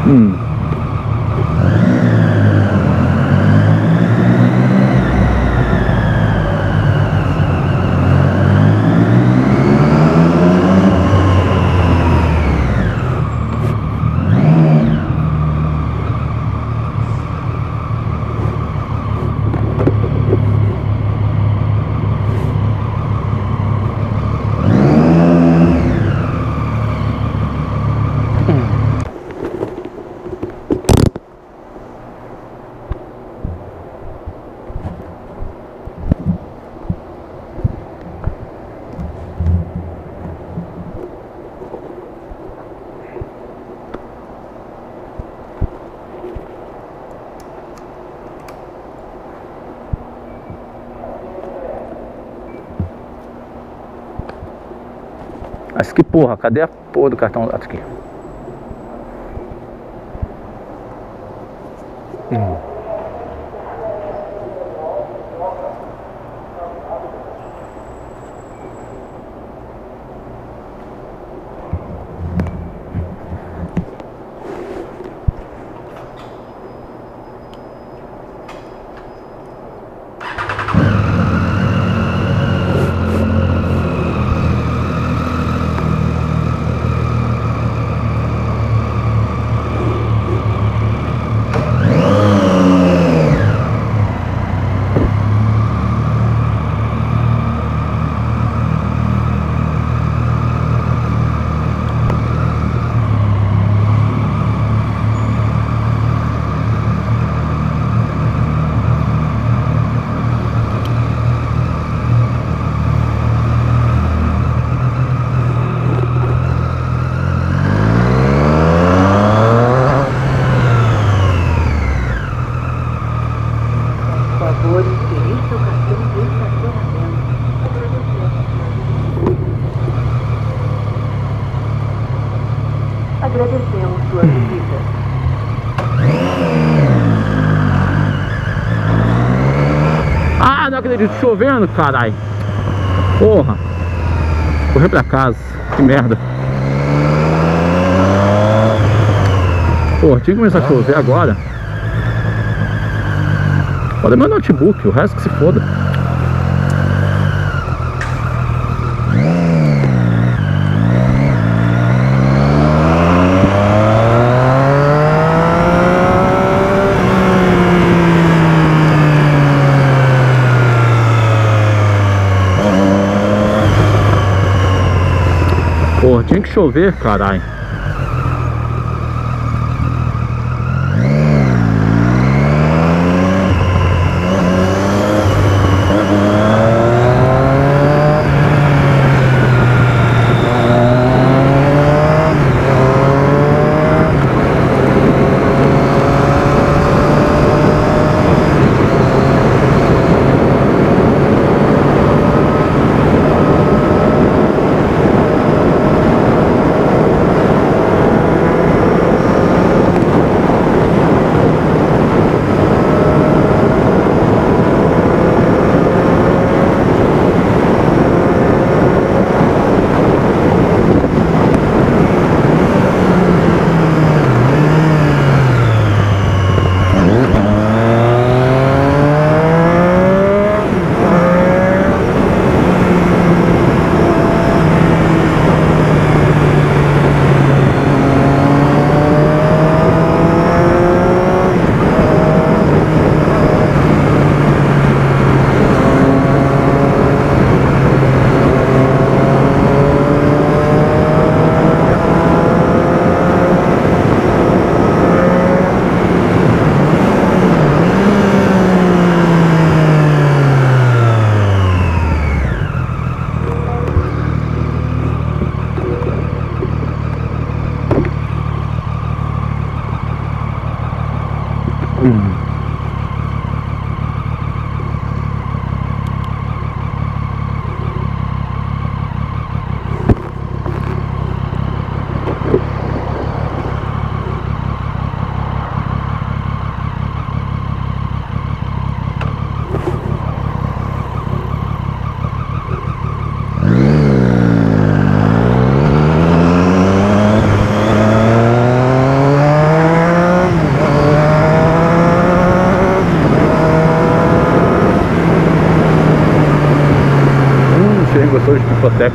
Hum. Mas que porra, cadê a porra do cartão? Aqui. Agradecemos sua visita. Ah, não acredito, chovendo, caralho. Porra. Correr pra casa, que merda. Porra, tinha que começar a chover agora. Olha meu notebook, o resto que se foda. Porra, tinha que chover, caralho. pipoteca.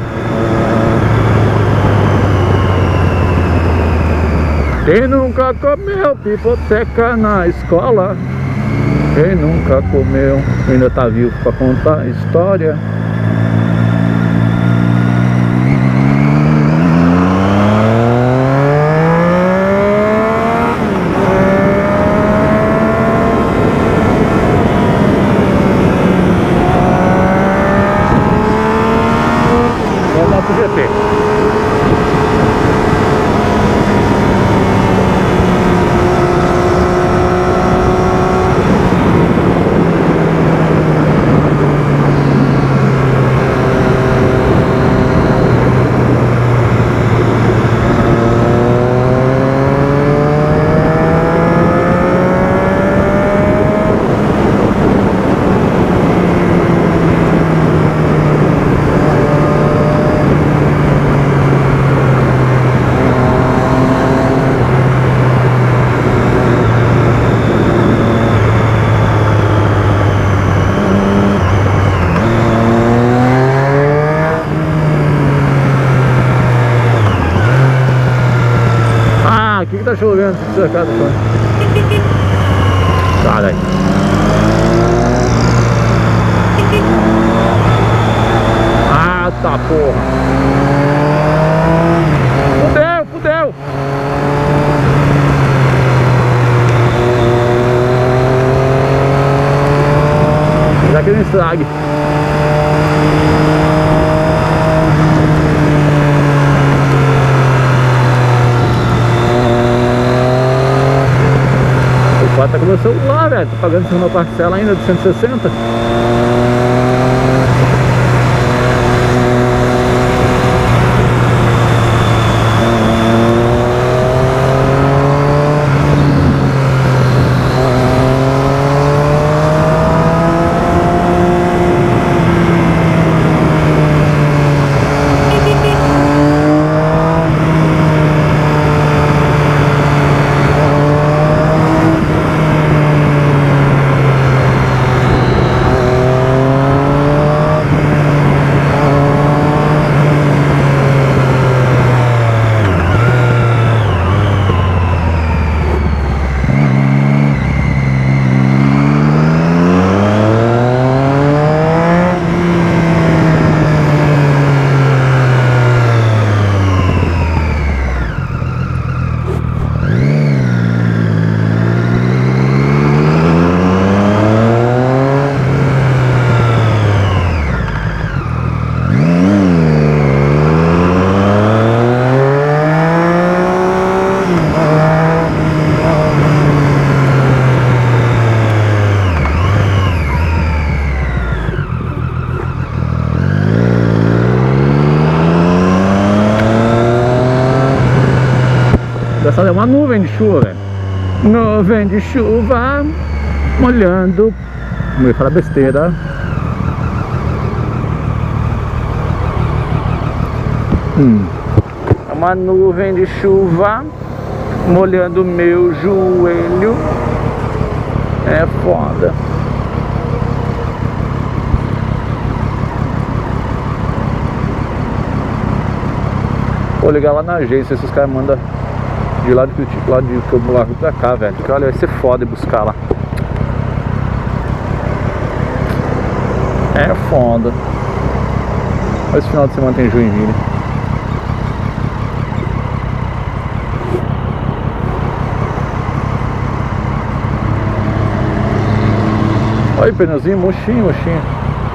Quem nunca comeu pipoteca na escola? Quem nunca comeu ainda tá vivo pra contar a história. Vamos lá pro GP. Aqui que tá chovendo, essa casa tá. Tá, daí. Ah, tá, porra. Fudeu, fudeu. Já que não estrague. Tá com o meu celular, velho. Tô pagando segunda parcela ainda de 160. Essa é uma nuvem de chuva, velho. Nuvem de chuva molhando. Não ia falar besteira. É uma nuvem de chuva molhando meu joelho. É foda. Vou ligar lá na agência se os caras mandam de lá de Curitiba, lá de Cambulargo pra cá, velho. Porque olha, vai ser foda buscar lá. É foda. Esse final de semana tem Joinville. Olha o pneuzinho, mochinho, mochinho.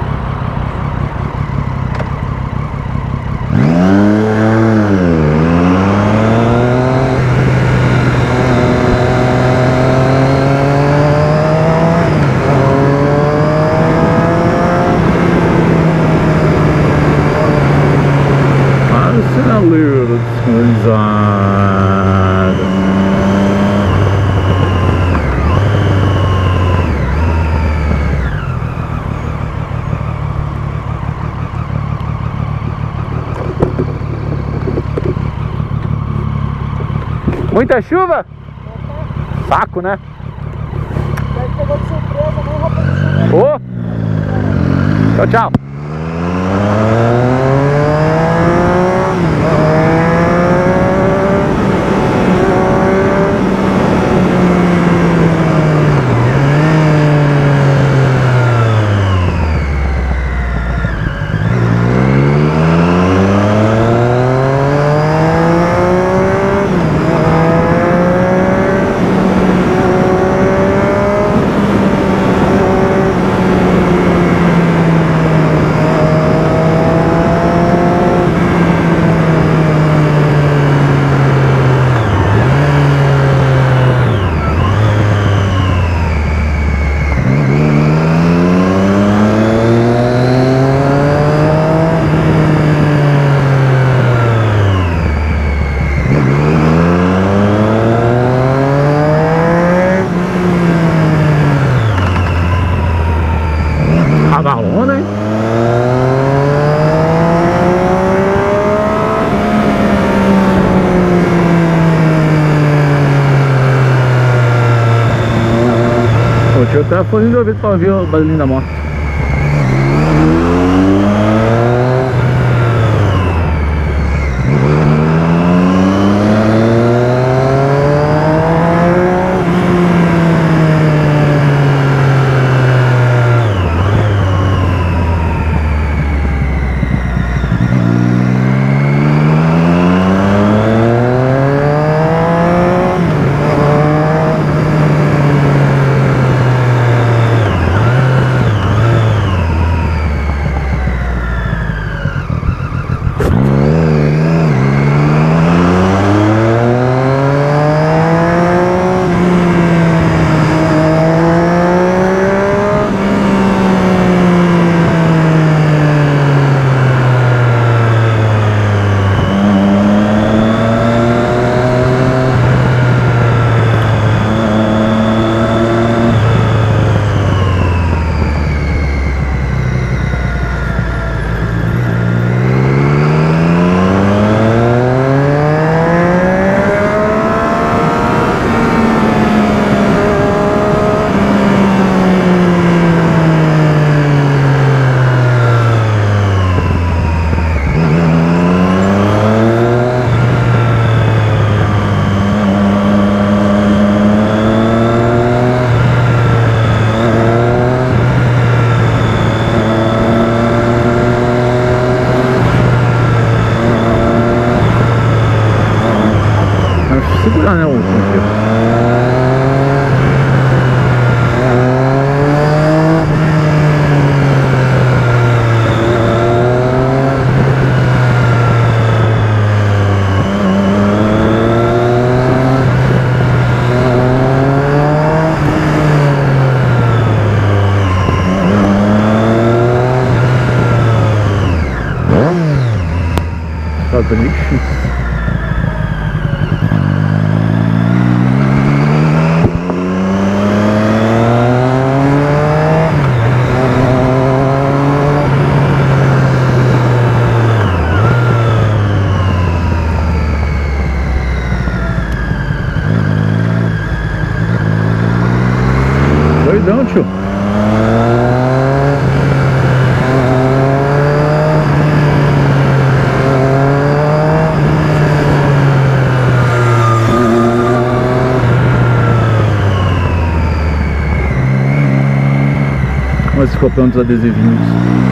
Sinaleiro descanalizado. Muita chuva? Saco, né? Pegou de surpresa, nem roupa de chuva. Tchau, tchau. tio tá fazendo de ouvido pra ouvir o barulhinho da moto. Segurar, né, o ponteiro. Tá bem difícil. Doidão, tio. Mas ficou pronto os adesivinhos.